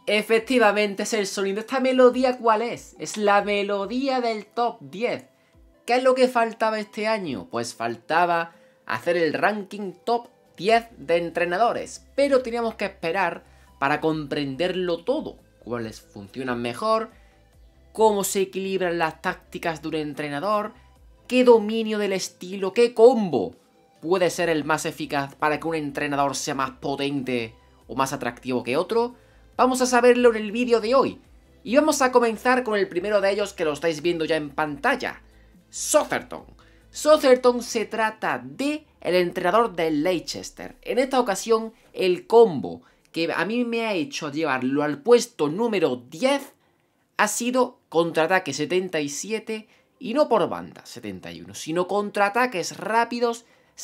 Efectivamente es el sonido. ¿Esta melodía cuál es? Es la melodía del top 10. ¿Qué es lo que faltaba este año? Pues faltaba hacer el ranking top 10 de entrenadores. Pero teníamos que esperar para comprenderlo todo. Cuáles funcionan mejor, cómo se equilibran las tácticas de un entrenador, qué dominio del estilo, qué combo puede ser el más eficaz para que un entrenador sea más potente o más atractivo que otro. Vamos a saberlo en el vídeo de hoy. Y vamos a comenzar con el primero de ellos que lo estáis viendo ya en pantalla. Sotherton. Sotherton se trata de el entrenador del Leicester. En esta ocasión el combo que a mí me ha hecho llevarlo al puesto número 10 ha sido contraataque 77 y no por banda 71, sino contraataques rápidos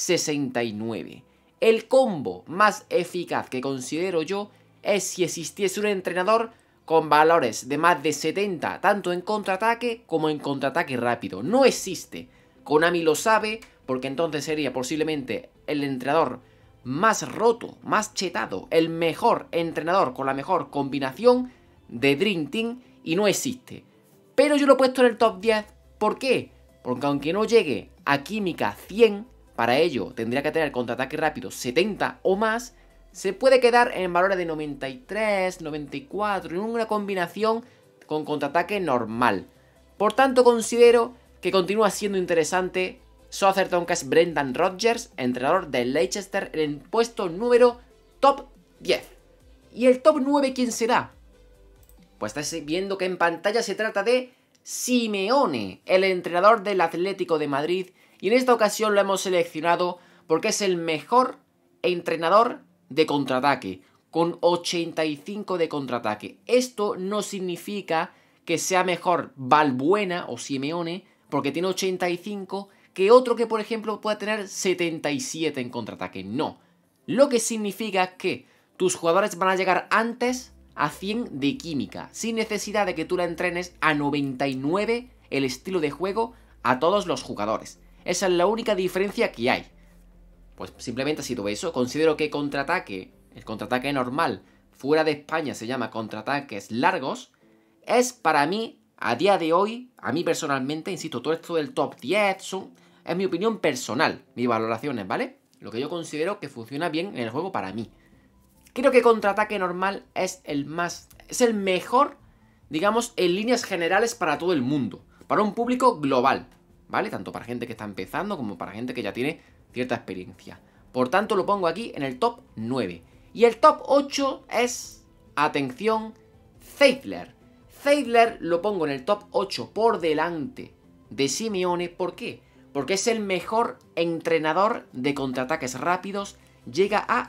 69. El combo más eficaz que considero yo es si existiese un entrenador con valores de más de 70, tanto en contraataque como en contraataque rápido. No existe. Konami lo sabe, porque entonces sería posiblemente el entrenador más roto, más chetado, el mejor entrenador con la mejor combinación de Dream Team, y no existe. Pero yo lo he puesto en el top 10, ¿por qué? Porque aunque no llegue a química 100, para ello tendría que tener contraataque rápido 70 o más, se puede quedar en valores de 93, 94, en una combinación con contraataque normal. Por tanto, considero que continúa siendo interesante Sotherton, que es Brendan Rodgers, entrenador del Leicester, en el puesto número top 10. ¿Y el top 9 quién será? Pues estáis viendo que en pantalla se trata de Simeone, el entrenador del Atlético de Madrid. Y en esta ocasión lo hemos seleccionado porque es el mejor entrenador de contraataque, con 85 de contraataque. Esto no significa que sea mejor Valbuena o Simeone, porque tiene 85, que otro que por ejemplo pueda tener 77 en contraataque. No. Lo que significa es que tus jugadores van a llegar antes a 100 de química, sin necesidad de que tú la entrenes a 99 el estilo de juego a todos los jugadores. Esa es la única diferencia que hay. Pues simplemente ha sido eso. Considero que contraataque, el contraataque normal, fuera de España se llama contraataques largos, es para mí, a día de hoy, a mí personalmente, insisto, todo esto del top 10 es mi opinión personal, mis valoraciones, ¿vale? Lo que yo considero que funciona bien en el juego para mí. Creo que contraataque normal es el mejor, digamos, en líneas generales para todo el mundo, para un público global, ¿vale? Tanto para gente que está empezando como para gente que ya tiene cierta experiencia. Por tanto, lo pongo aquí en el top 9. Y el top 8 es, atención, Zeidler. Zeidler lo pongo en el top 8 por delante de Simeone. ¿Por qué? Porque es el mejor entrenador de contraataques rápidos. Llega a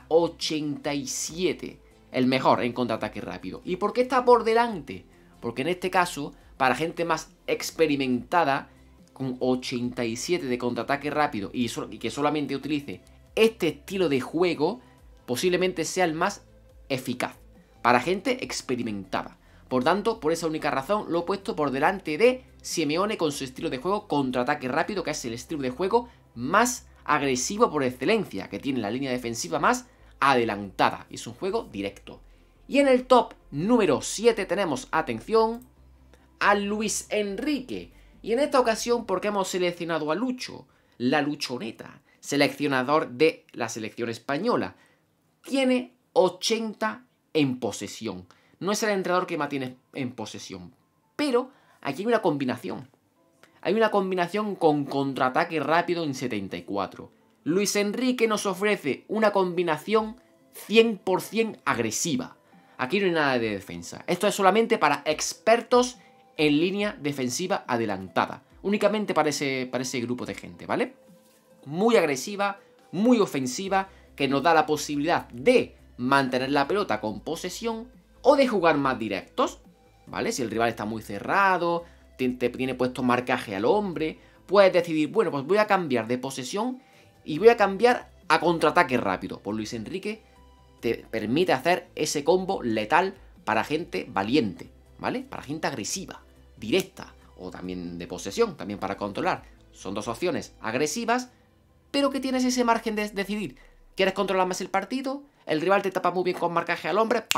87. El mejor en contraataque rápido. ¿Y por qué está por delante? Porque en este caso, para gente más experimentada, con 87 de contraataque rápido y que solamente utilice este estilo de juego, posiblemente sea el más eficaz para gente experimentada. Por tanto, por esa única razón lo he puesto por delante de Simeone con su estilo de juego contraataque rápido, que es el estilo de juego más agresivo por excelencia, que tiene la línea defensiva más adelantada. Es un juego directo. Y en el top número 7 tenemos, atención, a Luis Enrique. Y en esta ocasión, porque hemos seleccionado a Lucho, la Luchoneta, seleccionador de la selección española. Tiene 80 en posesión. No es el entrenador que más tiene en posesión. Pero aquí hay una combinación. Hay una combinación con contraataque rápido en 74. Luis Enrique nos ofrece una combinación 100% agresiva. Aquí no hay nada de defensa. Esto es solamente para expertos en línea defensiva adelantada. Únicamente para ese grupo de gente, ¿vale? Muy agresiva, muy ofensiva, que nos da la posibilidad de mantener la pelota con posesión o de jugar más directos, ¿vale? Si el rival está muy cerrado, te tiene puesto marcaje al hombre, puedes decidir, bueno, pues voy a cambiar de posesión y voy a cambiar a contraataque rápido. Pues Luis Enrique te permite hacer ese combo letal para gente valiente, ¿vale? Para gente agresiva, directa o también de posesión, también para controlar. Son dos opciones agresivas, pero que tienes ese margen de decidir. ¿Quieres controlar más el partido? El rival te tapa muy bien con marcaje al hombre, ¡pam!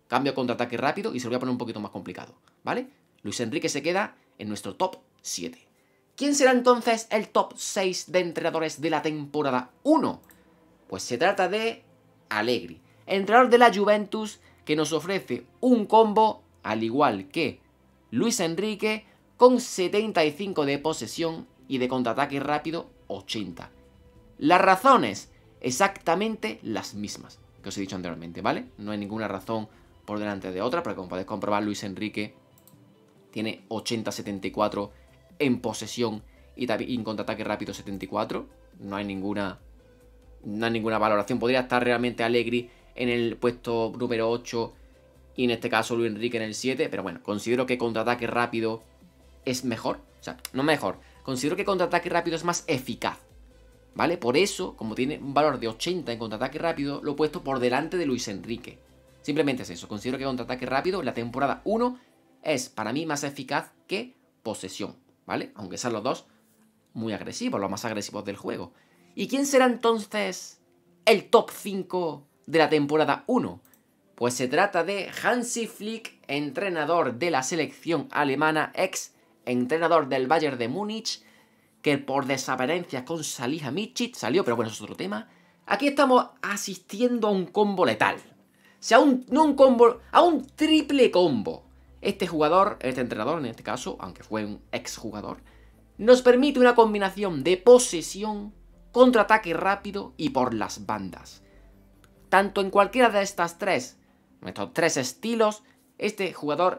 cambio a contraataque rápido y se lo voy a poner un poquito más complicado, ¿vale? Luis Enrique se queda en nuestro top 7. ¿Quién será entonces el top 6 de entrenadores de la temporada 1? Pues se trata de Allegri, entrenador de la Juventus, que nos ofrece un combo, al igual que Luis Enrique, con 75 de posesión y de contraataque rápido 80. Las razones, exactamente las mismas que os he dicho anteriormente, ¿vale? No hay ninguna razón por delante de otra, porque como podéis comprobar, Luis Enrique tiene 80-74 en posesión y también en contraataque rápido 74. No hay ninguna valoración. Podría estar realmente Allegri en el puesto número 8 y en este caso Luis Enrique en el 7, pero bueno, considero que contraataque rápido es mejor. O sea, no mejor, considero que contraataque rápido es más eficaz, ¿vale? Por eso, como tiene un valor de 80 en contraataque rápido, lo he puesto por delante de Luis Enrique. Simplemente es eso, considero que contraataque rápido en la temporada 1 es para mí más eficaz que posesión, ¿vale? Aunque sean los dos muy agresivos, los más agresivos del juego. ¿Y quién será entonces el top 5 de la temporada 1? Pues se trata de Hansi Flick, entrenador de la selección alemana, ex entrenador del Bayern de Múnich, que por desavenencias con Salihamidzic salió, pero bueno, eso es otro tema. Aquí estamos asistiendo a un combo letal. O sea, no un combo, a un triple combo. Este jugador, este entrenador en este caso, aunque fue un exjugador, nos permite una combinación de posesión, contraataque rápido y por las bandas. Tanto en cualquiera de estos tres estilos, este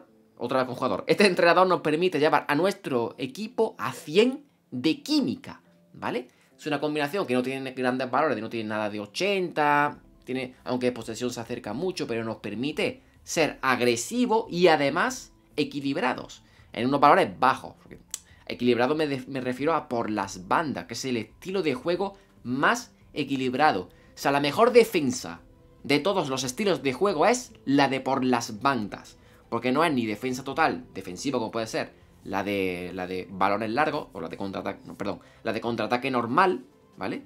entrenador nos permite llevar a nuestro equipo a 100 de química, ¿vale? Es una combinación que no tiene grandes valores, no tiene nada de 80, aunque de posesión se acerca mucho, pero nos permite ser agresivo y además equilibrados, en unos valores bajos. Equilibrado me refiero a por las bandas, que es el estilo de juego más equilibrado. O sea, la mejor defensa de todos los estilos de juego es la de por las bandas, porque no es ni defensa total, defensivo como puede ser la de balones largos, o la de contraataque, no, perdón, la de contraataque normal, ¿vale?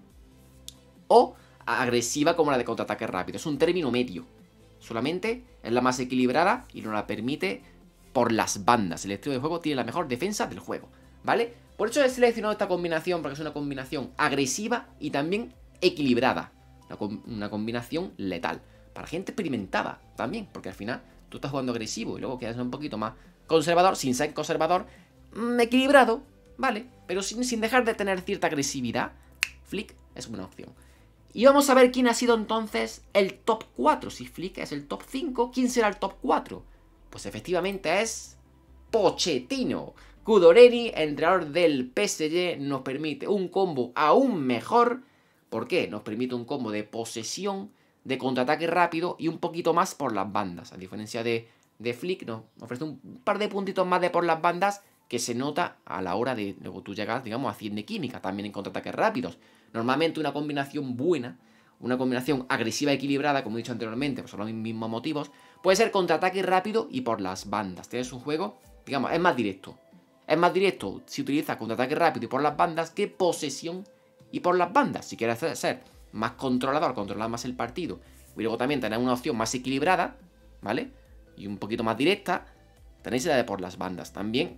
O agresiva como la de contraataque rápido. Es un término medio. Solamente es la más equilibrada y nos la permite por las bandas. El estilo de juego tiene la mejor defensa del juego, ¿vale? Por eso he seleccionado esta combinación, porque es una combinación agresiva y también equilibrada. Una combinación letal. Para gente experimentada también, porque al final tú estás jugando agresivo y luego quedas un poquito más conservador, sin ser conservador, equilibrado, ¿vale? Pero sin dejar de tener cierta agresividad. Flick es una opción. Y vamos a ver quién ha sido entonces el top 4. Si Flick es el top 5, ¿quién será el top 4? Pues efectivamente es Pochettino. Kudoreni, entrenador del PSG, nos permite un combo aún mejor. ¿Por qué? Nos permite un combo de posesión, de contraataque rápido y un poquito más por las bandas. A diferencia de Flick, nos ofrece un par de puntitos más de por las bandas que se nota a la hora de luego tú llegas, digamos, a 100 de química, también en contraataques rápidos. Normalmente una combinación buena, una combinación agresiva equilibrada, como he dicho anteriormente, pues son los mismos motivos, puede ser contraataque rápido y por las bandas. Tienes un juego, digamos, es más directo. Es más directo si utilizas contraataque rápido y por las bandas que posesión y por las bandas. Si quieres ser más controlador, controlar más el partido, y luego también tener una opción más equilibrada, ¿vale? Y un poquito más directa, tenéis la de por las bandas. También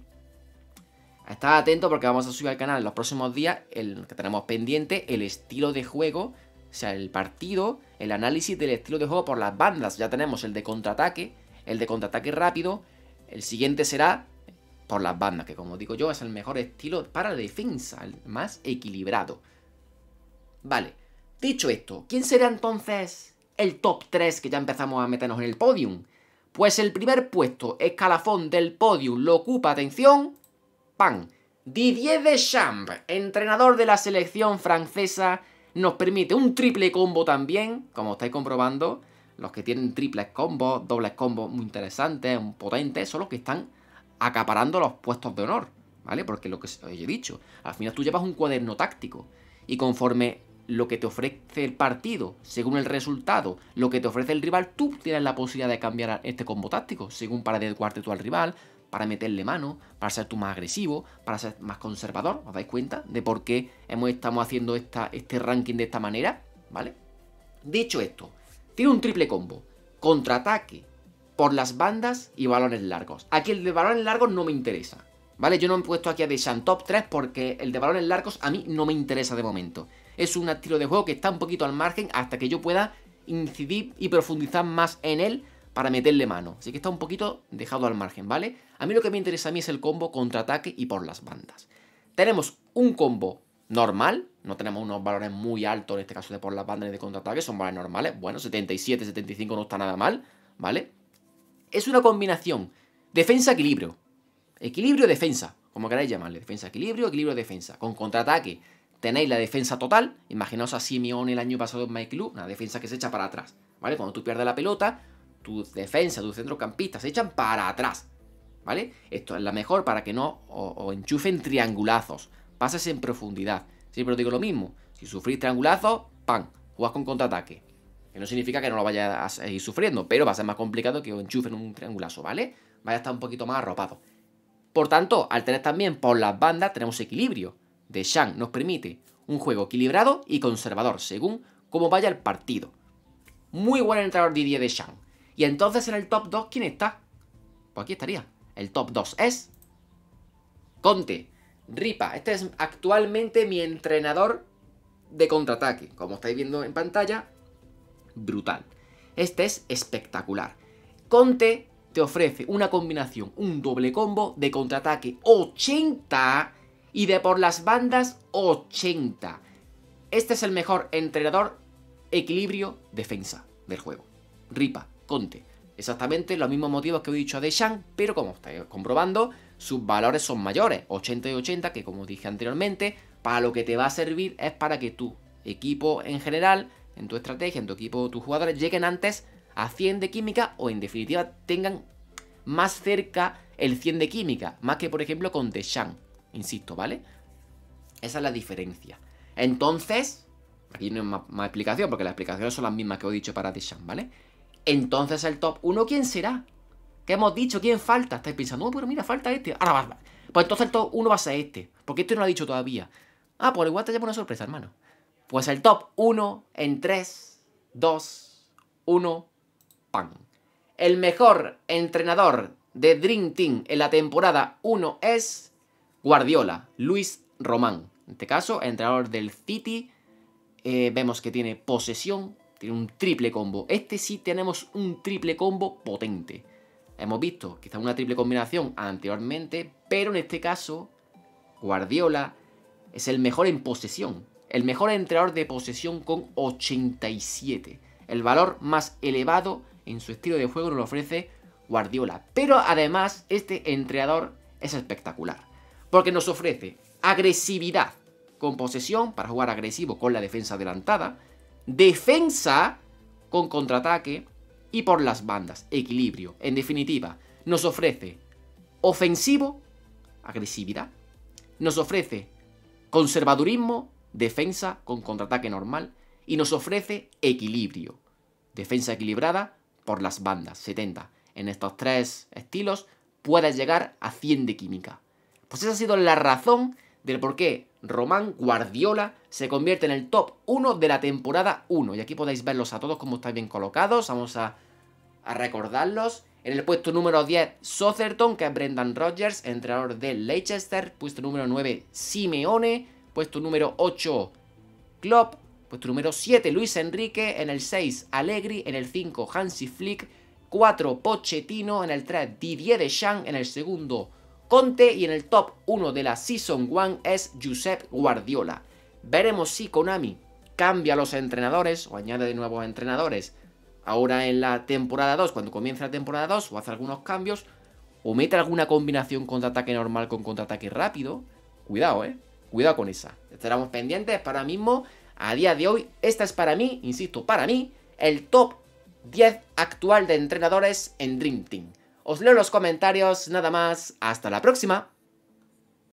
estad atento porque vamos a subir al canal en los próximos días el que tenemos pendiente, el estilo de juego, o sea, el partido, el análisis del estilo de juego por las bandas. Ya tenemos el de contraataque rápido. El siguiente será por las bandas, que como digo yo es el mejor estilo para la defensa, el más equilibrado. Vale, dicho esto, ¿quién será entonces el top 3 que ya empezamos a meternos en el podium? Pues el primer puesto, escalafón del podium, lo ocupa, atención, ¡pam! Didier Deschamps, entrenador de la selección francesa, nos permite un triple combo también, como estáis comprobando. Los que tienen triples combos, dobles combos muy interesantes, potentes, son los que están acaparando los puestos de honor, ¿vale? Porque lo que os he dicho, al final tú llevas un cuaderno táctico y conforme lo que te ofrece el partido, según el resultado, lo que te ofrece el rival, tú tienes la posibilidad de cambiar este combo táctico, según para adecuarte tú al rival, para meterle mano, para ser tú más agresivo, para ser más conservador. ¿Os dais cuenta de por qué estamos haciendo este ranking de esta manera? ¿Vale? Dicho esto, tiene un triple combo. Contraataque, por las bandas y balones largos. Aquí el de balones largos no me interesa, ¿vale? Yo no he puesto aquí a Deschamps top 3 porque el de balones largos a mí no me interesa de momento. Es un estilo de juego que está un poquito al margen hasta que yo pueda incidir y profundizar más en él para meterle mano. Así que está un poquito dejado al margen, ¿vale? A mí lo que me interesa a mí es el combo contraataque y por las bandas. Tenemos un combo normal, no tenemos unos valores muy altos en este caso de por las bandas y de contraataque, son valores normales. Bueno, 77, 75 no está nada mal, ¿vale? Es una combinación defensa-equilibrio. Equilibrio-defensa, como queráis llamarle. Defensa-equilibrio, equilibrio-defensa. Con contraataque tenéis la defensa total. Imaginaos a Simeone el año pasado en My Club, una defensa que se echa para atrás, ¿vale? Cuando tú pierdes la pelota, tu defensa, tus centrocampistas se echan para atrás, ¿vale? Esto es la mejor para que no os enchufen triangulazos, pases en profundidad. Siempre os digo lo mismo, si sufrís triangulazos, ¡pam!, jugás con contraataque. Que no significa que no lo vayáis a seguir sufriendo, pero va a ser más complicado que os enchufen un triangulazo, ¿vale? Vaya a estar un poquito más arropado. Por tanto, al tener también por las bandas, tenemos equilibrio. Deschamps nos permite un juego equilibrado y conservador, según cómo vaya el partido. Muy buen entrenador Didier Deschamps. Y entonces en el top 2, ¿quién está? Pues aquí estaría. El top 2 es Conte. Ripa. Este es actualmente mi entrenador de contraataque. Como estáis viendo en pantalla, brutal. Este es espectacular. Conte te ofrece una combinación, un doble combo de contraataque 80 y de por las bandas 80. Este es el mejor entrenador equilibrio-defensa del juego. Ripa, Conte. Exactamente los mismos motivos que he dicho a Deschamps, pero como estáis comprobando, sus valores son mayores, 80 y 80, que como dije anteriormente, para lo que te va a servir es para que tu equipo en general, en tu estrategia, en tu equipo, tus jugadores lleguen antes a 100 de química o en definitiva tengan más cerca el 100 de química, más que por ejemplo con Deschamps, insisto, ¿vale? Esa es la diferencia. Entonces, aquí no hay más explicación, porque las explicaciones son las mismas que he dicho para Deschamps, ¿vale? Entonces el top 1, ¿quién será? ¿Qué hemos dicho? ¿Quién falta? Estáis pensando, pero mira, falta este. Ahora va. Pues entonces el top 1 va a ser este, porque este no lo ha dicho todavía. Ah, pues igual te llevo una sorpresa, hermano. Pues el top 1 en 3, 2, 1, ¡pam! El mejor entrenador de Dream Team en la temporada 1 es Guardiola, Luis Román. En este caso, entrenador del City. Vemos que tiene posesión, tiene un triple combo. Este sí tenemos un triple combo potente. Hemos visto quizá una triple combinación anteriormente, pero en este caso, Guardiola es el mejor en posesión. El mejor entrenador de posesión con 87. El valor más elevado en su estilo de juego nos lo ofrece Guardiola. Pero además, este entrenador es espectacular, porque nos ofrece agresividad con posesión para jugar agresivo con la defensa adelantada, defensa con contraataque y por las bandas, equilibrio. En definitiva, nos ofrece ofensivo, agresividad, nos ofrece conservadurismo, defensa con contraataque normal, y nos ofrece equilibrio, defensa equilibrada por las bandas, 70. En estos tres estilos puedes llegar a 100 de química. Pues esa ha sido la razón del por qué Román Guardiola se convierte en el top 1 de la temporada 1. Y aquí podéis verlos a todos como están bien colocados. Vamos a recordarlos. En el puesto número 10, Southampton, que es Brendan Rodgers, entrenador del Leicester. Puesto número 9, Simeone. Puesto número 8, Klopp. Puesto número 7, Luis Enrique. En el 6, Allegri. En el 5, Hansi Flick. 4, Pochettino. En el 3, Didier Deschamps. En el segundo, Conte, y en el top 1 de la Season 1 es Josep Guardiola. Veremos si Konami cambia los entrenadores o añade de nuevos entrenadores ahora en la temporada 2, cuando comience la temporada 2, o hace algunos cambios, o mete alguna combinación contraataque normal con contraataque rápido. Cuidado, cuidado con esa. Estaremos pendientes. Para mismo, a día de hoy, esta es para mí, insisto, para mí, el top 10 actual de entrenadores en Dream Team. Os leo los comentarios, nada más, hasta la próxima.